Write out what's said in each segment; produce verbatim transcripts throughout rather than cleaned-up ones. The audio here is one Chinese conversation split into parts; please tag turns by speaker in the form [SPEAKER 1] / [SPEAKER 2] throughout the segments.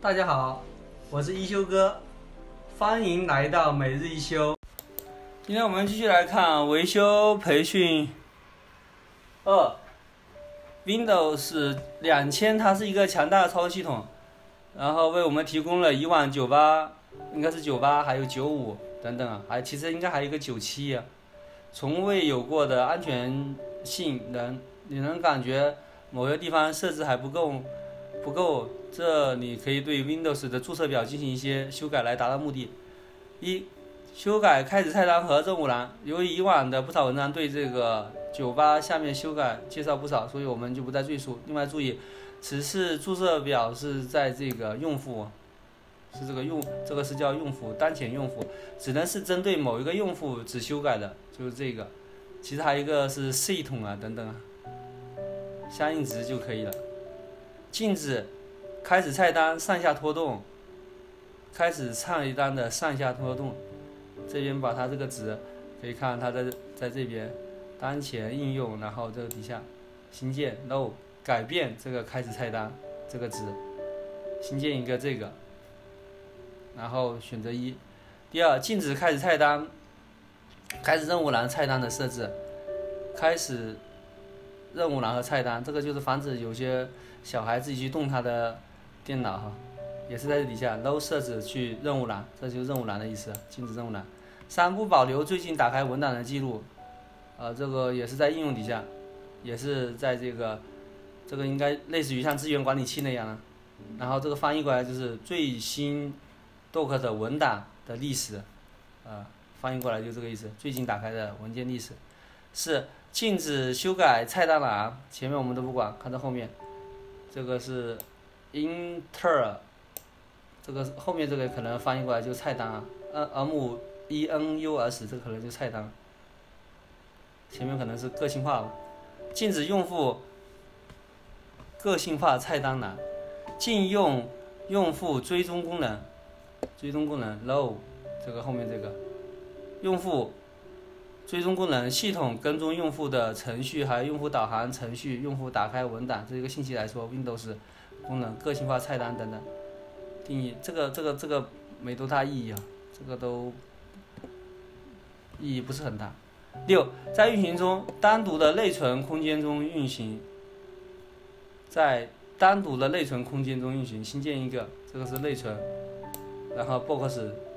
[SPEAKER 1] 大家好，我是一休哥，欢迎来到每日一休。今天我们继续来看维修培训二 Windows 两千，它是一个强大的操作系统，然后为我们提供了以往九八，应该是九八，还有九五等等啊，还其实应该还有一个九七啊，从未有过的安全性能，你能感觉某些地方设置还不够不够，这你可以对 Windows 的注册表进行一些修改来达到目的。一、修改开始菜单和任务栏。由于以往的不少文章对这个九八下面修改介绍不少，所以我们就不再赘述。另外注意，此次注册表是在这个用户，是这个用这个是叫用户当前用户，只能是针对某一个用户只修改的，就是这个。其实还有一个是系统啊等等啊，相应值就可以了。禁止开始菜单上下拖动，开始菜单的上下拖动，这边把它这个值可以看它在在这边当前应用，然后这个底下新建 no 改变这个开始菜单这个值，新建一个这个，然后选择一。第二，禁止开始菜单开始任务栏菜单的设置，开始任务栏和菜单，这个就是防止有些小孩自己去动他的电脑哈，也是在这底下 no 设置去任务栏，这就是任务栏的意思，禁止任务栏。三、不保留最近打开文档的记录，呃，这个也是在应用底下，也是在这个这个应该类似于像资源管理器那样的。然后这个翻译过来就是最新 doc 的文档的历史，呃，翻译过来就这个意思，最近打开的文件历史。四、禁止修改菜单栏，前面我们都不管，看到后面，这个是 inter， 这个后面这个可能翻译过来就菜单啊 ，m e n u s 这个可能就菜单，前面可能是个性化吧。禁止用户个性化菜单栏，禁用用户追踪功能，追踪功能 low， 这个后面这个用户追踪功能，系统跟踪用户的程序，还有用户导航程序，用户打开文档，这一个信息来说 Windows 功能个性化菜单等等。定义这个这个这个没多大意义啊，这个都意义不是很大。六，在运行中单独的内存空间中运行，在单独的内存空间中运行，新建一个，这个是内存，然后 box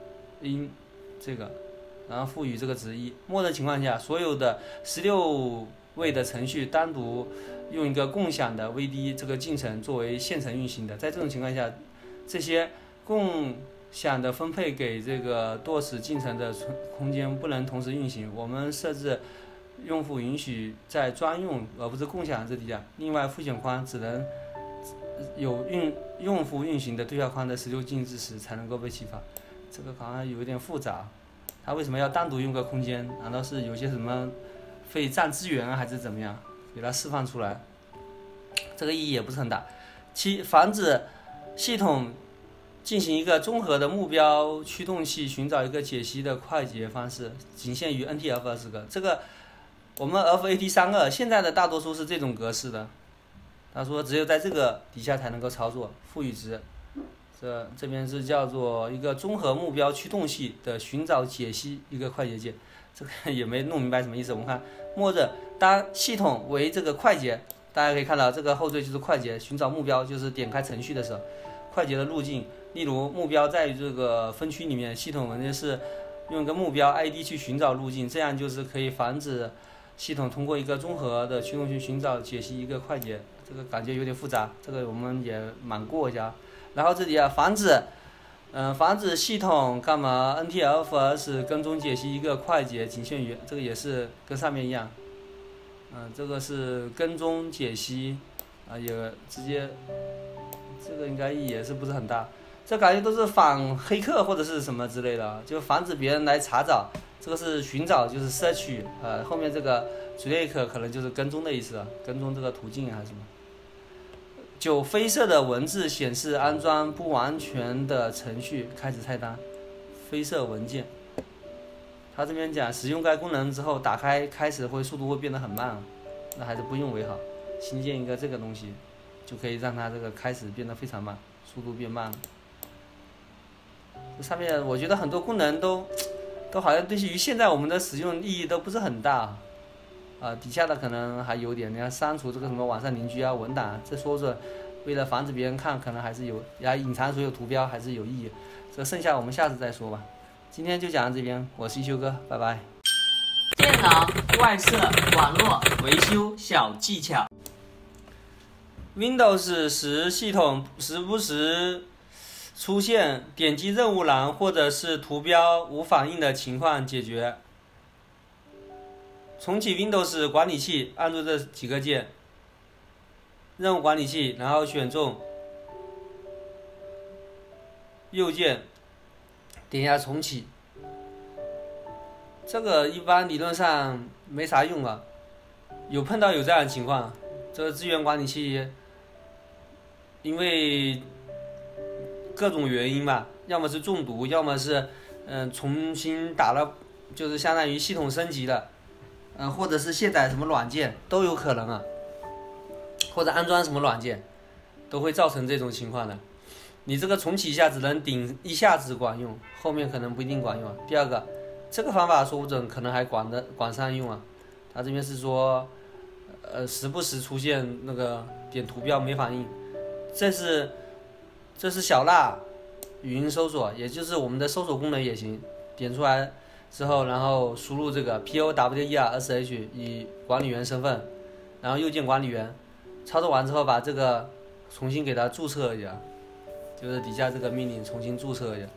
[SPEAKER 1] in 这个。然后赋予这个值一。默认情况下，所有的十六位的程序单独用一个共享的 V D 这个进程作为线程运行的。在这种情况下，这些共享的分配给这个 D O S 进程的空间不能同时运行。我们设置用户允许在专用而不是共享这底下。另外，复选框只能有运用户运行的对话框的十六进制时才能够被启发。这个好像有一点复杂。它为什么要单独用个空间？难道是有些什么费占资源啊，还是怎么样？给它释放出来，这个意义也不是很大。七、防止系统进行一个综合的目标驱动器寻找一个解析的快捷方式，仅限于 N T F 二十个。这个我们 F A T 三十二现在的大多数是这种格式的。他说只有在这个底下才能够操作，赋予值。这这边是叫做一个综合目标驱动器的寻找解析一个快捷键，这个也没弄明白什么意思。我们看，默认当系统为这个快捷，大家可以看到这个后缀就是快捷，寻找目标就是点开程序的时候，快捷的路径。例如目标在于这个分区里面，系统文件是用一个目标 I D 去寻找路径，这样就是可以防止系统通过一个综合的驱动器寻找解析一个快捷。这个感觉有点复杂，这个我们也满过一下。然后这里啊，防止，嗯、呃，防止系统干嘛 N T F 二十跟踪解析一个快捷，仅限于这个也是跟上面一样，嗯、呃，这个是跟踪解析，啊、呃，也直接，这个应该意义也是不是很大，这感觉都是反黑客或者是什么之类的，就防止别人来查找，这个是寻找就是 search， 呃，后面这个 track 可能就是跟踪的意思，跟踪这个途径还是什么。九、灰色的文字显示安装不完全的程序开始菜单，灰色文件。他这边讲使用该功能之后，打开开始会速度会变得很慢，那还是不用为好。新建一个这个东西，就可以让它这个开始变得非常慢。 速度变慢了。这上面我觉得很多功能都都好像对于现在我们的使用意义都不是很大。啊，底下的可能还有点，你看删除这个什么网上邻居啊、文档啊，这说着为了防止别人看，可能还是有，呀，隐藏所有图标还是有意义。这剩下我们下次再说吧。今天就讲到这边，我是一休哥，拜拜。
[SPEAKER 2] 电脑外设网络维修小技巧。
[SPEAKER 1] Windows 使系统时不时出现点击任务栏或者是图标无反应的情况解决。重启 Windows 管理器，按住这几个键，任务管理器，然后选中右键，点一下重启。这个一般理论上没啥用啊，有碰到有这样的情况，这个资源管理器因为各种原因吧，要么是中毒，要么是嗯、呃、重新打了，就是相当于系统升级了。嗯、呃，或者是卸载什么软件都有可能啊，或者安装什么软件，都会造成这种情况的。你这个重启一下只能顶一下子管用，后面可能不一定管用啊。第二个，这个方法说不准可能还管得管上用啊。他这边是说，呃，时不时出现那个点图标没反应，这是这是小蜡语音搜索，也就是我们的搜索功能也行，点出来。之后，然后输入这个 P O W E R S H 以管理员身份，然后右键管理员，操作完之后把这个重新给它注册一下，就是底下这个命令重新注册一下，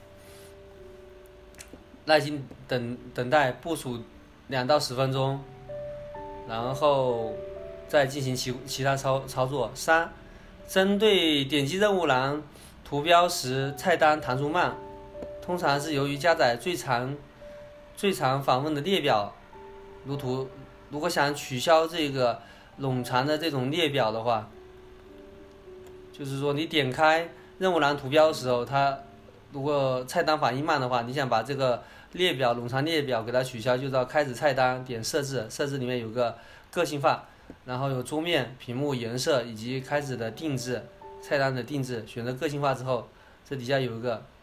[SPEAKER 1] 耐心等等待部署两到十分钟，然后再进行其其他操操作。三，针对点击任务栏图标时菜单弹出慢，通常是由于加载最长。最常访问的列表如图，如果想取消这个冗长的这种列表的话，就是说你点开任务栏图标的时候，它如果菜单反应慢的话，你想把这个列表冗长列表给它取消，就到开始菜单，点设置，设置里面有个个性化，然后有桌面、屏幕颜色以及开始的定制，菜单的定制，选择个性化之后，这底下有一个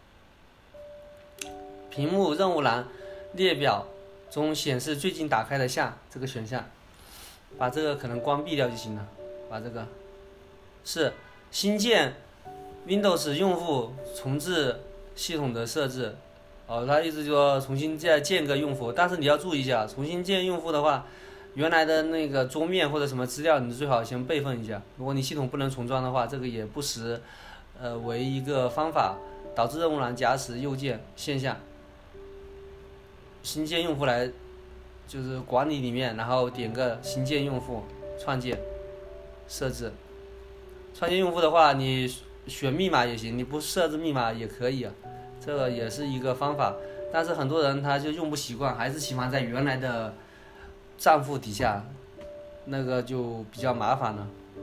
[SPEAKER 1] 屏幕任务栏列表中显示最近打开的项这个选项，把这个可能关闭掉就行了。把这个是新建 Windows 用户重置系统的设置，哦，他意思就说重新再建个用户，但是你要注意一下，重新建用户的话，原来的那个桌面或者什么资料，你最好先备份一下。如果你系统不能重装的话，这个也不时呃为一个方法，导致任务栏假使右键现象。新建用户来就是管理里面，然后点个新建用户创建设置。创建用户的话，你选密码也行，你不设置密码也可以啊，这个也是一个方法。但是很多人他就用不习惯，还是喜欢在原来的账户底下，那个就比较麻烦了。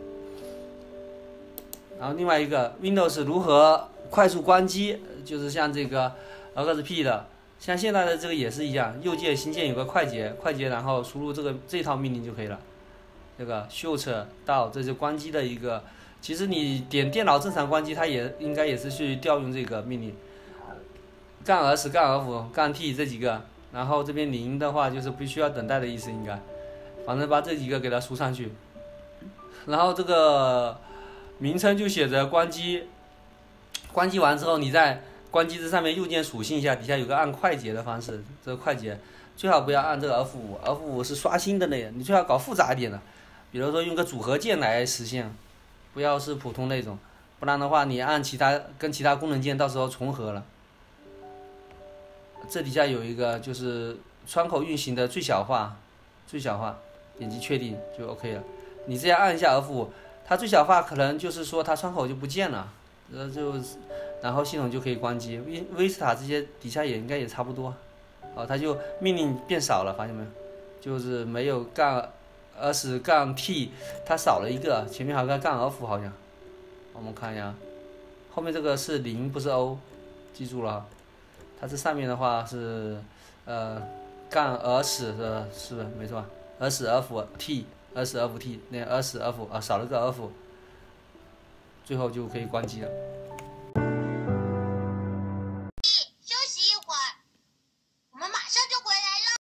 [SPEAKER 1] 然后另外一个 Windows 如何快速关机，就是像这个 X P 的。像现在的这个也是一样，右键新建有个快捷，快捷然后输入这个这套命令就可以了。这个 Shut 到这是关机的一个，其实你点电脑正常关机，它也应该也是去调用这个命令。杠 S 杠 F 杠 T 这几个，然后这边零的话就是不需要等待的意思，应该，反正把这几个给它输上去。然后这个名称就写着关机，关机完之后你再。关机这上面右键属性一下，底下有个按快捷的方式，这个快捷最好不要按这个 F 五 ，F 五是刷新的那个，你最好搞复杂一点的，比如说用个组合键来实现，不要是普通那种，不然的话你按其他跟其他功能键到时候重合了。这底下有一个就是窗口运行的最小化，最小化，点击确定就 OK 了。你这样按一下 F 五，它最小化可能就是说它窗口就不见了，呃就。然后系统就可以关机。Vista 这些底下也应该也差不多，哦，它就命令变少了，发现没有？就是没有杠 S 杠 T， 它少了一个，前面还有个杠 F 好像。我们看一下，后面这个是零不是 O， 记住了。它这上面的话是呃杠 S 的，是不是没错 ？S F T S F T 那 S F 啊少了个 F。 最后就可以关机了。